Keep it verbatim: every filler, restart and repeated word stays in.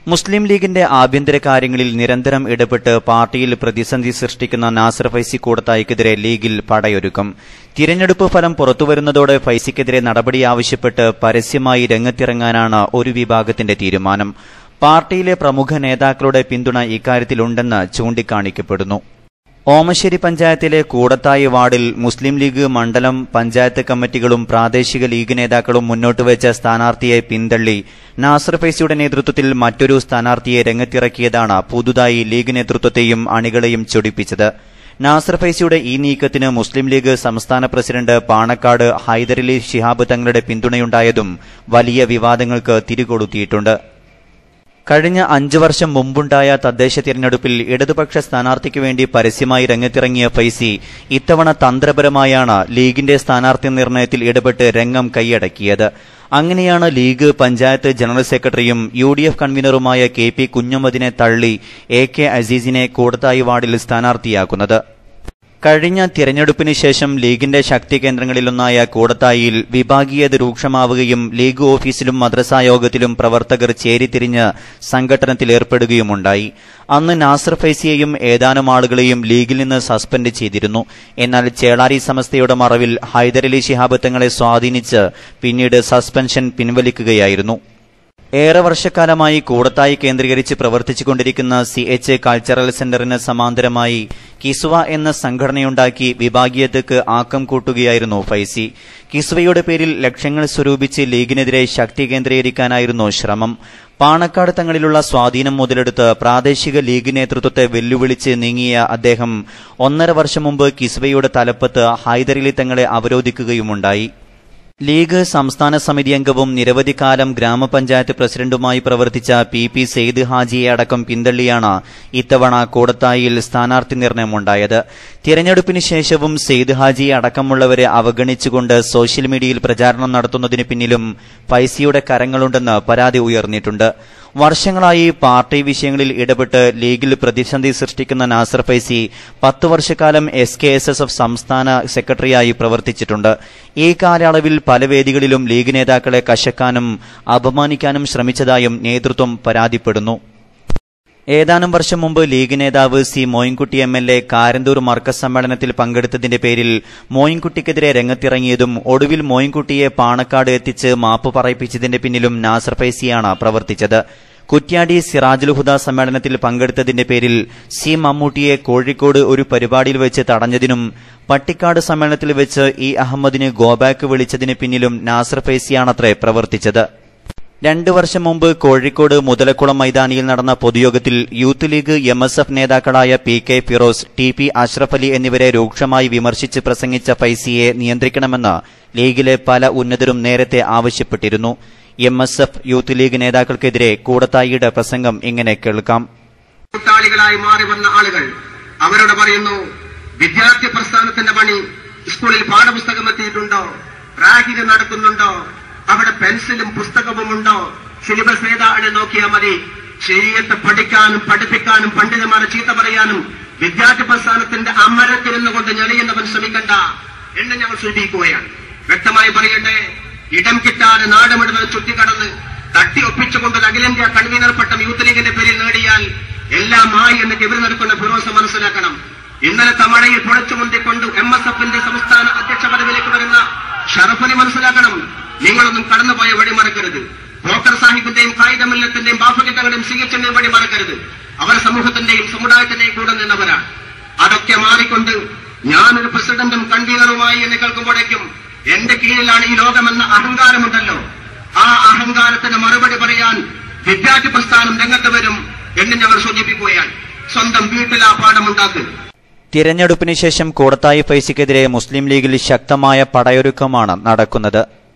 മുസ്ലിം ലീഗിന്റെ ആഭ്യന്തര കാര്യങ്ങളിൽ നിരന്തരം ഇടപെട്ട് പാർട്ടിയിൽ പ്രതിസന്ധി സൃഷ്ടിക്കുന്ന നാസർ ഫൈസി കൂടത്തായിക്കെതിരെ ലീഗിൽ പടയൊരുക്കം. തിരഞ്ഞെടുപ്പ് ഫലം പുറത്തുവരുന്നതോടെ ഫൈസിക്കെതിരെ നടപടി ആവശ്യപ്പെട്ട് പരസ്യമായി രംഗത്തിറങ്ങാനാണ് ഒരു വിഭാഗത്തിന്റെ തീരുമാനം. പാർട്ടിയിലെ പ്രമുഖ നേതാക്കളുടെ പിന്തുണ ഇക്കാര്യത്തിലുണ്ടെന്ന് ചൂണ്ടിക്കാണിക്കപ്പെടുന്നു. ഓമശ്ശേരി പഞ്ചായത്തിലെ കൂടത്തായി വാർഡിൽ മുസ്ലിം ലീഗ് മണ്ഡലം പഞ്ചായത്ത് കമ്മിറ്റികളും പ്രാദേശിക ലീഗ് നേതാക്കളും മുന്നോട്ടുവച്ച സ്ഥാനാർത്ഥിയെ പിന്തള്ളി നാസർ ഫൈസിയുടെ നേതൃത്വത്തിൽ മറ്റൊരു സ്ഥാനാർത്ഥിയെ രംഗത്തിറക്കിയതാണ് പുതുതായി ലീഗ് നേതൃത്വത്തെയും അണികളെയും ചൊടിപ്പിച്ചത്. നാസർ ഫൈസിയുടെ ഈ നീക്കത്തിന് മുസ്ലിം ലീഗ് സംസ്ഥാന പ്രസിഡന്റ് പാണക്കാട് ഹൈദരലി ശിഹാബ് തങ്ങളുടെ പിന്തുണയുണ്ടായതും വലിയ വിവാദങ്ങൾക്ക് തിരികൊളുത്തിയിട്ടുണ്ട്. കഴിഞ്ഞ അഞ്ചു വർഷം മുമ്പുണ്ടായ തദ്ദേശ തിരഞ്ഞെടുപ്പിൽ ഇടതുപക്ഷ സ്ഥാനാർത്ഥിക്ക് വേണ്ടി പരസ്യമായി രംഗത്തിറങ്ങിയ ഫൈസി ഇത്തവണ തന്ത്രപരമായാണ് ലീഗിന്റെ സ്ഥാനാർത്ഥി നിർണയത്തിൽ ഇടപെട്ട് രംഗം കൈയടക്കിയത്. അങ്ങനെയാണ് ലീഗ് പഞ്ചായത്ത് ജനറൽ സെക്രട്ടറിയും യു ഡി എഫ് കൺവീനറുമായ കെ പി കുഞ്ഞമ്മദിനെ തള്ളി എ കെ അസീസിനെ കൂടത്തായി വാർഡിൽ സ്ഥാനാർത്ഥിയാക്കുന്നത്. കഴിഞ്ഞ തിരഞ്ഞെടുപ്പിന് ശേഷം ലീഗിന്റെ ശക്തി കേന്ദ്രങ്ങളിലൊന്നായ കൂടത്തായിയിൽ വിഭാഗീയത രൂക്ഷമാവുകയും ലീഗ് ഓഫീസിലും മദ്രസാ യോഗത്തിലും പ്രവർത്തകർ ചേരിതിരിഞ്ഞ് സംഘട്ടനത്തിലേർപ്പെടുകയുമുണ്ടായി. അന്ന് നാസർ ഫൈസിയെയും ഏതാനും ആളുകളെയും ലീഗിൽ നിന്ന് സസ്പെൻഡ് ചെയ്തിരുന്നു. എന്നാൽ ചേളാരി സമസ്തയുടെ മറവിൽ ഹൈദരലി ശിഹാബ് തങ്ങളെ സ്വാധീനിച്ച് പിന്നീട് സസ്പെൻഷൻ പിൻവലിക്കുകയായിരുന്നു. ഏറെ വർഷക്കാലമായി കൂടത്തായി കേന്ദ്രീകരിച്ച് പ്രവർത്തിച്ചുകൊണ്ടിരിക്കുന്ന സി എച്ച് കൾച്ചറൽ സെന്ററിന് സമാന്തരമായി കിസ്വ എന്ന സംഘടനയുണ്ടാക്കി വിഭാഗീയതയ്ക്ക് ആക്കം കൂട്ടുകയായിരുന്നു ഫൈസി. കിസ്വയുടെ പേരിൽ ലക്ഷ്യങ്ങൾ സ്വരൂപിച്ച് ലീഗിനെതിരെ ശക്തി കേന്ദ്രീകരിക്കാനായിരുന്നു ശ്രമം. പാണക്കാട് തങ്ങളിലുള്ള സ്വാധീനം മുതലെടുത്ത് പ്രാദേശിക ലീഗ് നേതൃത്വത്തെ വെല്ലുവിളിച്ച് നീങ്ങിയ അദ്ദേഹം ഒന്നര വർഷം മുമ്പ് കിസ്വയുടെ തലപ്പത്ത് ഹൈദരലി തങ്ങളെ അവരോധിക്കുകയുമുണ്ടായി. ലീഗ് സംസ്ഥാന സമിതി അംഗവും നിരവധി കാലം ഗ്രാമപഞ്ചായത്ത് പ്രസിഡന്റുമായി പ്രവർത്തിച്ച പി പി സെയ്ദ് ഹാജിയെ അടക്കം പിന്തള്ളിയാണ് ഇത്തവണ കൂടത്തായിയിൽ സ്ഥാനാർത്ഥി നിർണയമുണ്ടായത്. തിരഞ്ഞെടുപ്പിന് ശേഷവും സെയ്ദ് ഹാജിയെ അടക്കമുള്ളവരെ അവഗണിച്ചുകൊണ്ട് സോഷ്യൽ മീഡിയയിൽ പ്രചാരണം നടത്തുന്നതിന് പിന്നിലും ഫൈസിയുടെ കരങ്ങളുണ്ടെന്ന് പരാതി ഉയർന്നിട്ടുണ്ട്. വർഷങ്ങളായി പാർട്ടി വിഷയങ്ങളിൽ ഇടപെട്ട് ലീഗിൽ പ്രതിസന്ധി സൃഷ്ടിക്കുന്ന നാസർ ഫൈസി പത്ത് വർഷക്കാലം S K S S F സംസ്ഥാന സെക്രട്ടറിയായി പ്രവർത്തിച്ചിട്ടുണ്ട്. ഈ കാലയളവിൽ പല വേദികളിലും ലീഗ് നേതാക്കളെ കശക്കാനും അപമാനിക്കാനും ശ്രമിച്ചതായും നേതൃത്വം പരാതിപ്പെടുന്നു. ഏതാനും വർഷം മുമ്പ് ലീഗ് നേതാവ് C Moinkutty M L A Karanthur Markaz സമ്മേളനത്തിൽ പങ്കെടുത്തതിന്റെ പേരിൽ മോയിൻകുട്ടിക്കെതിരെ രംഗത്തിറങ്ങിയതും ഒടുവിൽ മോയിൻകുട്ടിയെ പാണക്കാട് എത്തിച്ച് മാപ്പ് പറയിപ്പിച്ചതിന്റെ പിന്നിലും നാസർ ഫൈസിയാണ് പ്രവർത്തിച്ചത്. കുറ്റ്യാടി സിറാജുൽ ഹുദ സമ്മേളനത്തിൽ പങ്കെടുത്തതിന്റെ പേരിൽ സി മമ്മൂട്ടിയെ കോഴിക്കോട് ഒരു പരിപാടിയിൽ വെച്ച് തടഞ്ഞതിനും പട്ടിക്കാട് സമ്മേളനത്തിൽ വെച്ച് ഇ അഹമ്മദിന് ഗോബാക്ക് വിളിച്ചതിന് പിന്നിലും നാസർ ഫൈസിയാണത്രേ പ്രവർത്തിച്ചത്. രണ്ടു വർഷം മുമ്പ് കോഴിക്കോട് മുതലക്കുളം മൈതാനിയിൽ നടന്ന പൊതുയോഗത്തിൽ Youth League M S F നേതാക്കളായ P K Firos, T P Ashraf Ali എന്നിവരെ രൂക്ഷമായി വിമർശിച്ച് പ്രസംഗിച്ച ഫൈസിയെ നിയന്ത്രിക്കണമെന്ന് ലീഗിലെ പല ഉന്നതരും നേരത്തെ ആവശ്യപ്പെട്ടിരുന്നു. M S F Youth League നേതാക്കൾക്കെതിരെ കൂടത്തായിയുടെ പ്രസംഗം ഇങ്ങനെ കേൾക്കാം. കൂട്ടാളികളായി മാറി വന്ന ആളുകൾ അവരോട് പറയുന്നു, വിദ്യാർത്ഥി പ്രസ്ഥാനത്തിന്റെ പണി സ്കൂളിൽ പാഠപുസ്തകം എത്തിയിട്ടുണ്ടോ? റാഗിംഗ് നടക്കുന്നുണ്ടോ? അവിടെ പെൻസിലും പുസ്തകവും ഉണ്ടോ? സിലബസ് ഏതാണ് നോക്കിയാൽ മതി. ശരീരത്തെ പഠിക്കാനും പഠിപ്പിക്കാനും പണ്ഡിതന്മാരെ ചീത്ത പറയാനും വിദ്യാർത്ഥി പ്രസ്ഥാനത്തിന്റെ അമരത്തിരുന്നുകൊണ്ട് ഞെളിയുന്നവൻ ശ്രമിക്കണ്ട എന്ന് ഞങ്ങൾ സൂചിപ്പിക്കുകയാണ്. വ്യക്തമായി പറയട്ടെ, ഇടം കിട്ടാതെ നാട് മുഴുവൻ ചുറ്റിക്കടന്ന് തട്ടി ഒപ്പിച്ചുകൊണ്ട് അഖിലേന്ത്യാ കൺവീനർ പട്ടം യൂത്ത് ലീഗിന്റെ പേരിൽ നേടിയാൽ എല്ലാം ആയി എന്ന് കിവർ നടക്കുന്ന ഫിറോസ് മനസ്സിലാക്കണം. ഇന്നലെ തമഴയിൽ പൊളിച്ചുമുണ്ടിക്കൊണ്ട് എം എസ് എഫിന്റെ സംസ്ഥാന അധ്യക്ഷ പദവിയിലേക്ക് വരുന്ന ഷറഫലി മനസ്സിലാക്കണം, നിങ്ങളൊന്നും കടന്നുപോയ വഴി മറക്കരുത്. ബോക്കർ സാഹിബിന്റെയും കായികമില്ലത്തിന്റെയും ബാഫകിത്തങ്ങളുടെയും സിഗിച്ചിന്റെയും വഴി മറക്കരുത്. അവർ സമൂഹത്തിന്റെയും സമുദായത്തിന്റെയും കൂടെ നിന്നവരാണ്. അതൊക്കെ മാറിക്കൊണ്ട് ഞാനൊരു പ്രസിഡന്റും കൺവീനറുമായി എന്ന് കേൾക്കുമ്പോഴേക്കും എന്റെ കീഴിലാണ് ഈ ലോകമെന്ന അഹങ്കാരമുണ്ടല്ലോ, ആ അഹങ്കാരത്തിന് മറുപടി പറയാൻ വിദ്യാർത്ഥി പ്രസ്ഥാനം രംഗത്ത് വരും എന്ന് ഞങ്ങൾ സൂചിപ്പിക്കുകയാണ്. സ്വന്തം വീട്ടിൽ ആ പാഠമുണ്ടാക്കുക. തിരഞ്ഞെടുപ്പിന് ശേഷം കൂടത്തായി ഫൈസിക്കെതിരെ മുസ്ലിം ലീഗിൽ ശക്തമായ പടയൊരുക്കമാണ് നടക്കുന്നത്.